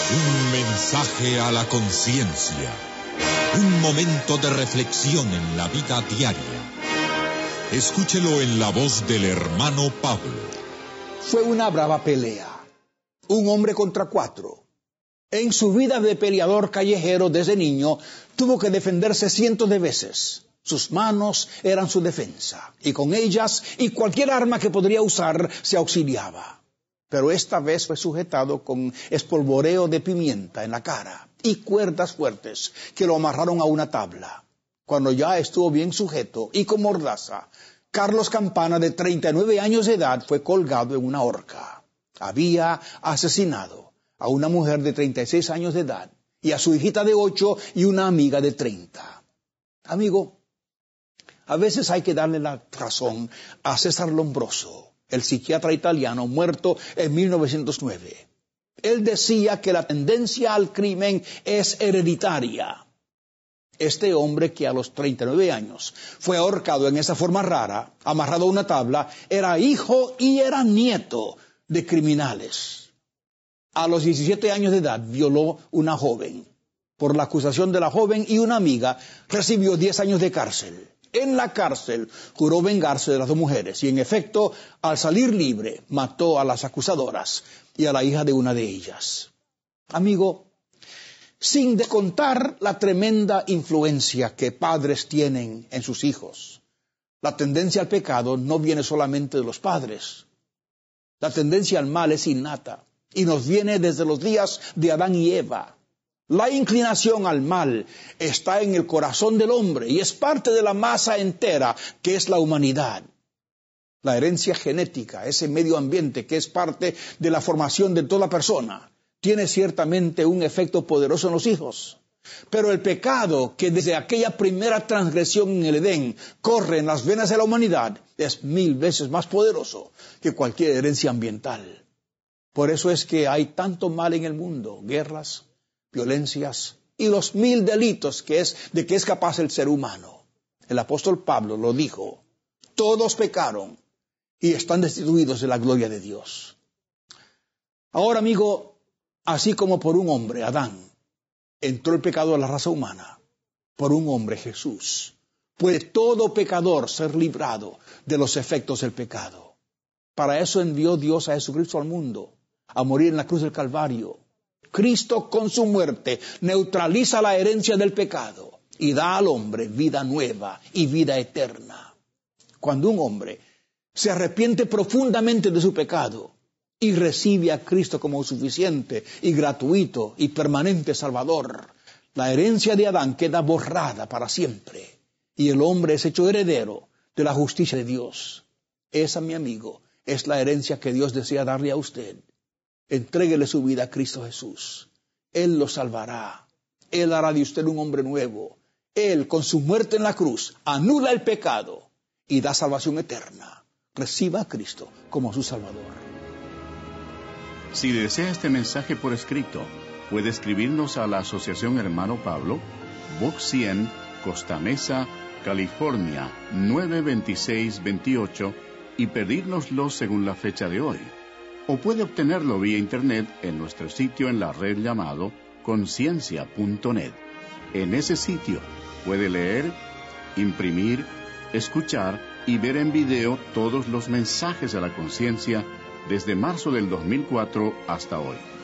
Un mensaje a la conciencia. Un momento de reflexión en la vida diaria. Escúchelo en la voz del hermano Pablo. Fue una brava pelea. Un hombre contra 4. En su vida de peleador callejero desde niño, tuvo que defenderse cientos de veces. Sus manos eran su defensa, y con ellas y cualquier arma que podría usar se auxiliaba. Pero esta vez fue sujetado con espolvoreo de pimienta en la cara y cuerdas fuertes que lo amarraron a una tabla. Cuando ya estuvo bien sujeto y con mordaza, Carlos Campana, de 39 años de edad, fue colgado en una horca. Había asesinado a una mujer de 36 años de edad y a su hijita de 8 y una amiga de 30. Amigo, a veces hay que darle la razón a César Lombroso, el psiquiatra italiano muerto en 1909. Él decía que la tendencia al crimen es hereditaria. Este hombre, que a los 39 años fue ahorcado en esa forma rara, amarrado a una tabla, era hijo y era nieto de criminales. A los 17 años de edad violó una joven. Por la acusación de la joven y una amiga, recibió 10 años de cárcel. En la cárcel juró vengarse de las 2 mujeres y, en efecto, al salir libre, mató a las acusadoras y a la hija de una de ellas. Amigo, sin descontar la tremenda influencia que padres tienen en sus hijos, la tendencia al pecado no viene solamente de los padres. La tendencia al mal es innata y nos viene desde los días de Adán y Eva. La inclinación al mal está en el corazón del hombre y es parte de la masa entera que es la humanidad. La herencia genética, ese medio ambiente que es parte de la formación de toda persona, tiene ciertamente un efecto poderoso en los hijos. Pero el pecado, que desde aquella primera transgresión en el Edén corre en las venas de la humanidad, es 1000 veces más poderoso que cualquier herencia ambiental. Por eso es que hay tanto mal en el mundo, guerras, violencias y los 1000 delitos de que es capaz el ser humano. El apóstol Pablo lo dijo: todos pecaron y están destituidos de la gloria de Dios. Ahora, amigo, así como por un hombre, Adán, entró el pecado a la raza humana, por un hombre, Jesús, puede todo pecador ser librado de los efectos del pecado. Para eso envió Dios a Jesucristo al mundo, a morir en la cruz del Calvario. Cristo, con su muerte, neutraliza la herencia del pecado y da al hombre vida nueva y vida eterna. Cuando un hombre se arrepiente profundamente de su pecado y recibe a Cristo como suficiente y gratuito y permanente Salvador, la herencia de Adán queda borrada para siempre y el hombre es hecho heredero de la justicia de Dios. Esa, mi amigo, es la herencia que Dios desea darle a usted. Entréguele su vida a Cristo Jesús. Él lo salvará. Él hará de usted un hombre nuevo. Él, con su muerte en la cruz, anula el pecado y da salvación eterna. Reciba a Cristo como su Salvador. Si desea este mensaje por escrito, puede escribirnos a la Asociación Hermano Pablo, Box 100, Costa Mesa, California, 92628, y pedírnoslo según la fecha de hoy. O puede obtenerlo vía internet en nuestro sitio en la red llamado conciencia.net. En ese sitio puede leer, imprimir, escuchar y ver en video todos los mensajes de la conciencia desde marzo del 2004 hasta hoy.